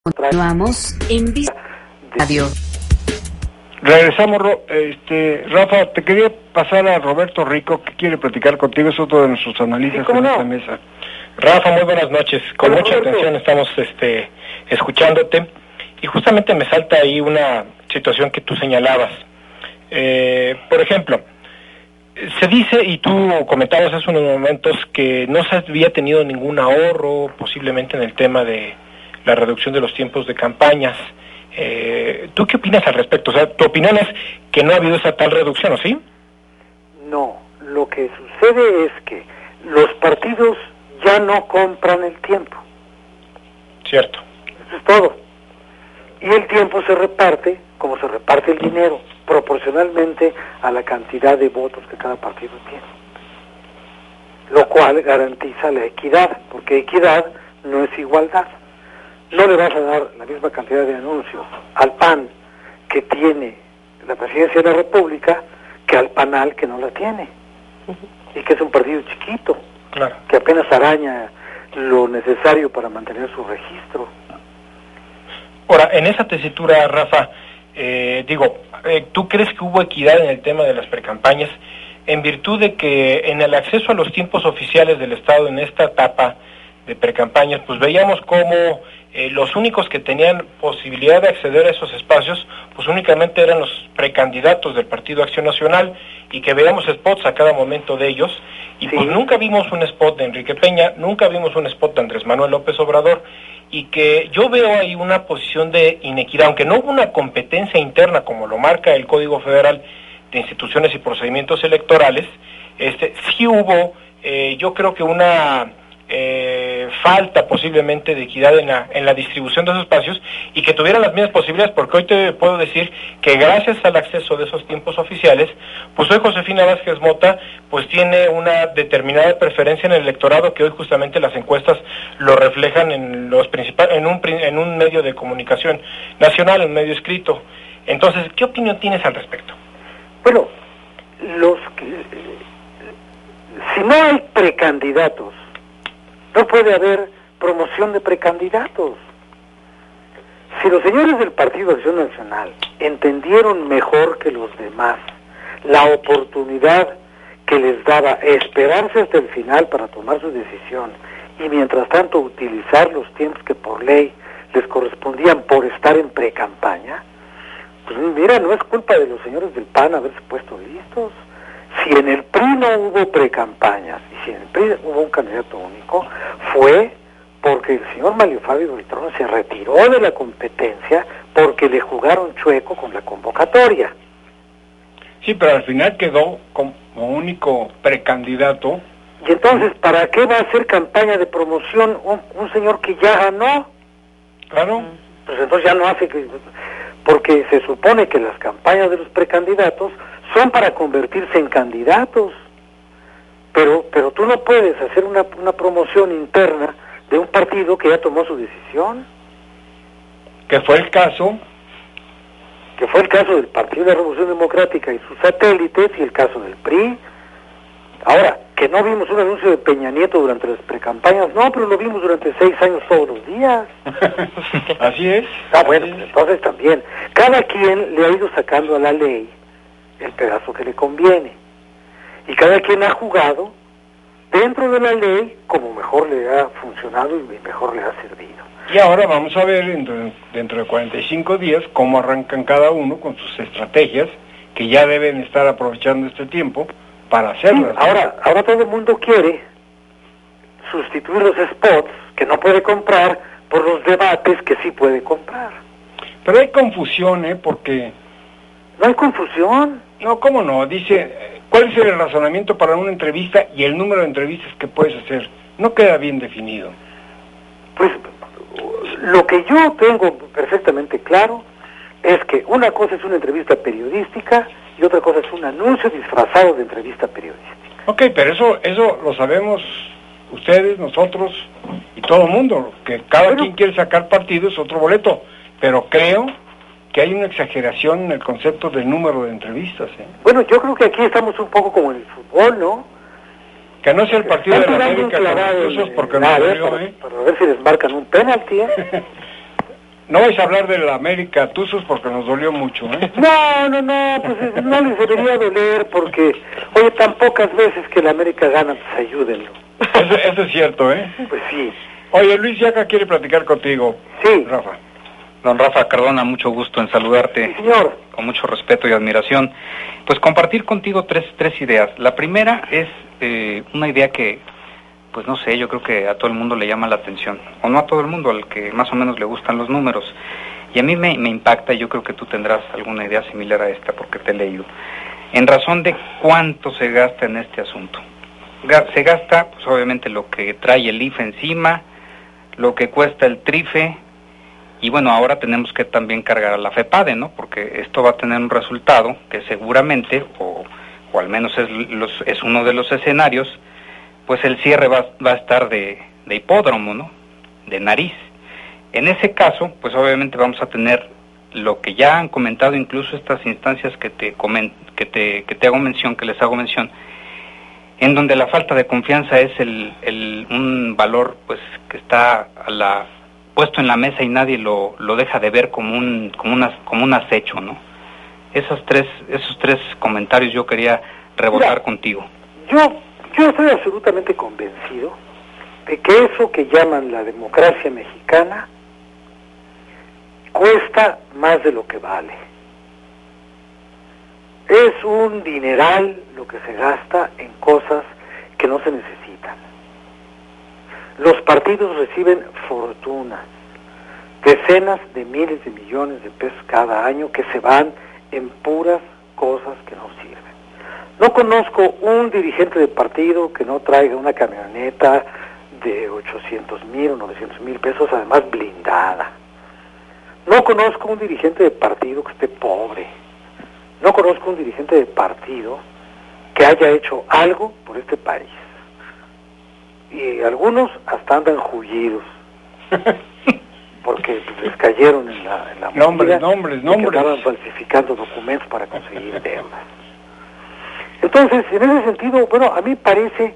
Continuamos en Vista Radio. Regresamos, Rafa, te quería pasar a Roberto Rico, que quiere platicar contigo, es otro de nuestros analistas en esta mesa. Rafa, muy buenas noches, con mucha atención estamos escuchándote, y justamente me salta ahí una situación que tú señalabas. Por ejemplo, se dice, y tú comentabas hace unos momentos, que no se había tenido ningún ahorro, posiblemente en el tema de la reducción de los tiempos de campañas. ¿Tú qué opinas al respecto? O sea, ¿tu opinión es que no ha habido esa tal reducción, o sí? No, lo que sucede es que los partidos ya no compran el tiempo. Cierto. Eso es todo. Y el tiempo se reparte como se reparte el dinero, proporcionalmente a la cantidad de votos que cada partido tiene. Lo cual garantiza la equidad, porque equidad no es igualdad. No le vas a dar la misma cantidad de anuncios al PAN que tiene la presidencia de la República que al PANAL que no la tiene. Y que es un partido chiquito, claro, que apenas araña lo necesario para mantener su registro. Ahora, en esa tesitura, Rafa, ¿tú crees que hubo equidad en el tema de las precampañas en virtud de que en el acceso a los tiempos oficiales del Estado en esta etapa de precampañas, pues veíamos cómo los únicos que tenían posibilidad de acceder a esos espacios, pues únicamente eran los precandidatos del Partido Acción Nacional, y que veíamos spots a cada momento de ellos, y sí, pues nunca vimos un spot de Enrique Peña, nunca vimos un spot de Andrés Manuel López Obrador, y que yo veo ahí una posición de inequidad, aunque no hubo una competencia interna como lo marca el Código Federal de Instituciones y Procedimientos Electorales, sí hubo, yo creo que una falta posiblemente de equidad en la distribución de esos espacios, y que tuvieran las mismas posibilidades, porque hoy te puedo decir que gracias al acceso de esos tiempos oficiales, pues hoy Josefina Vázquez Mota pues tiene una determinada preferencia en el electorado, que hoy justamente las encuestas lo reflejan en los en un medio de comunicación nacional, un medio escrito. Entonces, ¿qué opinión tienes al respecto? Bueno, si no hay precandidatos, no puede haber promoción de precandidatos. Si los señores del Partido Acción Nacional entendieron mejor que los demás la oportunidad que les daba esperarse hasta el final para tomar su decisión, y mientras tanto utilizar los tiempos que por ley les correspondían por estar en precampaña, pues mira, no es culpa de los señores del PAN haberse puesto listos. Si en el PRI no hubo precampañas, y si en el PRI hubo un candidato único, fue porque el señor Mario Fabio Beltrán se retiró de la competencia porque le jugaron chueco con la convocatoria. Sí, pero al final quedó como único precandidato. Y entonces, ¿para qué va a hacer campaña de promoción un señor que ya ganó? Claro. Pues entonces ya no hace que... Porque se supone que las campañas de los precandidatos son para convertirse en candidatos, pero tú no puedes hacer una promoción interna de un partido que ya tomó su decisión. Que fue el caso del Partido de la Revolución Democrática y sus satélites, y el caso del PRI. Ahora, que no vimos un anuncio de Peña Nieto durante las precampañas, no, pero lo vimos durante 6 años todos los días. Así es. Bueno, pues entonces también, cada quien le ha ido sacando a la ley el pedazo que le conviene, y cada quien ha jugado dentro de la ley como mejor le ha funcionado y mejor le ha servido. Y ahora vamos a ver dentro de 45 días cómo arrancan cada uno con sus estrategias, que ya deben estar aprovechando este tiempo para hacerlas. Sí, ahora todo el mundo quiere sustituir los spots que no puede comprar por los debates que sí puede comprar. Pero hay confusión, porque... No hay confusión. No, ¿cómo no? Dice, ¿cuál es el razonamiento para una entrevista y el número de entrevistas que puedes hacer? No queda bien definido. Pues lo que yo tengo perfectamente claro es que una cosa es una entrevista periodística y otra cosa es un anuncio disfrazado de entrevista periodística. Ok, pero eso lo sabemos ustedes, nosotros y todo el mundo, que cada quien quiere sacar partido, es otro boleto, pero creo que hay una exageración en el concepto del número de entrevistas. Bueno, yo creo que aquí estamos un poco como en el fútbol, ¿no? Que no sea el partido de la América, porque no para ver si les marcan un penalti, No vais a hablar de la América Tuzos porque nos dolió mucho, ¿eh? No, pues no les debería doler porque, oye, tan pocas veces que la América gana, pues ayúdenlo. Eso es cierto, ¿eh? Pues sí. Oye, Luis Yaca quiere platicar contigo. Sí. Rafa. Don Rafa Cardona, mucho gusto en saludarte. Sí, señor. Con mucho respeto y admiración. Pues compartir contigo tres ideas. La primera es una idea que, pues no sé, yo creo que a todo el mundo le llama la atención. O no a todo el mundo, al que más o menos le gustan los números. Y a mí me impacta, y yo creo que tú tendrás alguna idea similar a esta porque te he leído. En razón de cuánto se gasta en este asunto. Se gasta, pues obviamente, lo que trae el IFE encima, lo que cuesta el TRIFE, y bueno, ahora tenemos que también cargar a la FEPADE, ¿no? Porque esto va a tener un resultado que seguramente, o al menos es uno de los escenarios, pues el cierre va a estar de hipódromo, ¿no? De nariz. En ese caso, pues obviamente vamos a tener lo que ya han comentado incluso estas instancias que les hago mención, en donde la falta de confianza es un valor pues que está puesto en la mesa y nadie lo deja de ver como un acecho, ¿no? Esos tres comentarios yo quería rebotar contigo. Yo estoy absolutamente convencido de que eso que llaman la democracia mexicana cuesta más de lo que vale. Es un dineral lo que se gasta en cosas que no se necesitan. Los partidos reciben fortunas, decenas de miles de millones de pesos cada año que se van en puras cosas que no sirven. No conozco un dirigente de partido que no traiga una camioneta de 800,000 o 900,000 pesos, además blindada. No conozco un dirigente de partido que esté pobre. No conozco un dirigente de partido que haya hecho algo por este país. Y algunos hasta andan jullidos porque pues, les cayeron en la nombres que estaban falsificando documentos para conseguir deudas. Entonces, en ese sentido, bueno, a mí parece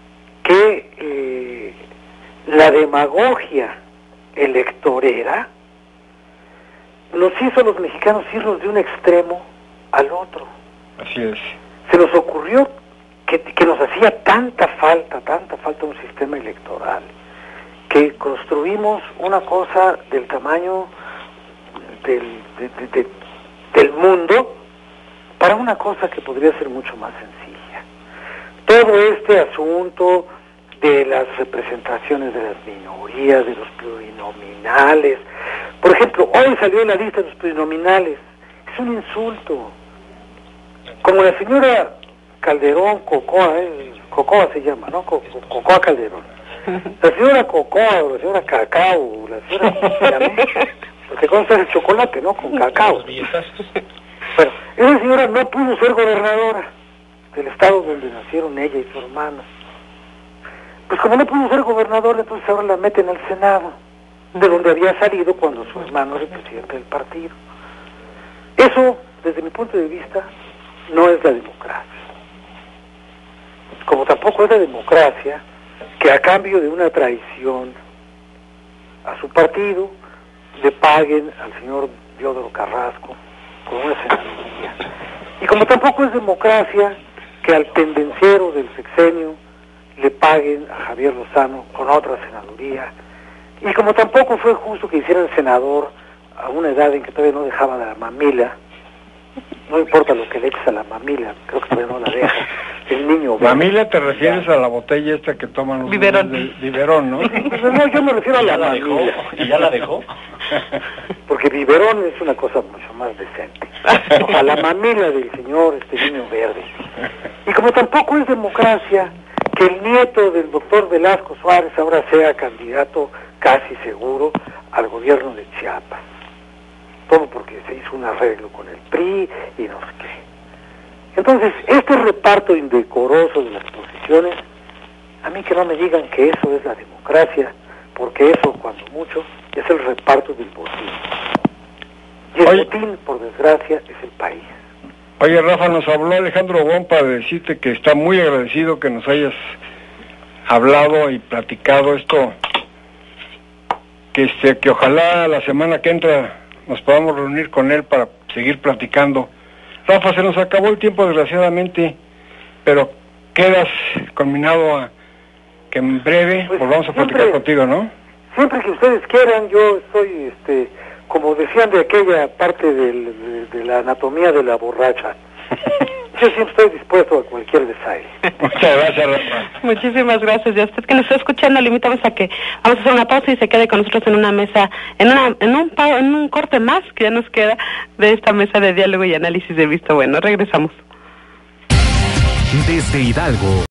que la demagogia electorera nos hizo a los mexicanos irnos de un extremo al otro. Así es. Se nos ocurrió que nos hacía tanta falta un sistema electoral, que construimos una cosa del tamaño del mundo para una cosa que podría ser mucho más sencilla. Todo este asunto de las representaciones de las minorías, de los plurinominales, por ejemplo, hoy salió en la lista de los plurinominales, es un insulto. Como la señora Calderón, Cocoa se llama, ¿no? Cocoa Calderón. La señora Cocoa, o la señora Cacao, o la señora... porque consta el chocolate, ¿no? Con cacao. Bueno, esa señora no pudo ser gobernadora del estado donde nacieron ella y su hermano. Pues como no pudo ser gobernadora, entonces ahora la meten al Senado, de donde había salido cuando su hermano era presidente del partido. Eso, desde mi punto de vista, no es la democracia. Como tampoco es la democracia que a cambio de una traición a su partido le paguen al señor Diodoro Carrasco con una senaduría. Y como tampoco es democracia que al pendenciero del sexenio le paguen a Javier Lozano con otra senaduría. Y como tampoco fue justo que hicieran senador a una edad en que todavía no dejaba de la mamila, no importa lo que le eches a la mamila, creo que todavía no la deja, el niño... Mamila te refieres a la botella esta que toman los biberón. Biberón, ¿no? No, yo me refiero a la mamila. ¿Y ya la dejó? Porque biberón es una cosa mucho más decente. A la mamila del señor niño verde. Y como tampoco es democracia que el nieto del doctor Velasco Suárez ahora sea candidato casi seguro al gobierno de Chiapas. Todo porque se hizo un arreglo con el PRI y no sé qué. Entonces, este reparto indecoroso de las posiciones, a mí que no me digan que eso es la democracia, porque eso, cuando mucho, es el reparto del botín. Y el botín, por desgracia, es el país. Oye, Rafa, nos habló Alejandro Bon para decirte que está muy agradecido que nos hayas hablado y platicado esto que ojalá la semana que entra nos podamos reunir con él para seguir platicando. Rafa, se nos acabó el tiempo desgraciadamente, pero quedas conminado a que en breve Pues volvamos a platicar contigo, ¿no? Siempre que ustedes quieran, yo estoy, como decían de aquella parte de la anatomía de la borracha. Yo siempre estoy dispuesto a cualquier desaire. Muchas gracias, Rafa. Muchísimas gracias. Y a usted que nos está escuchando, le invitamos a que vamos a hacer una pausa y se quede con nosotros en una mesa, en un corte más que ya nos queda de esta mesa de diálogo y análisis de visto bueno. Regresamos. Desde Hidalgo.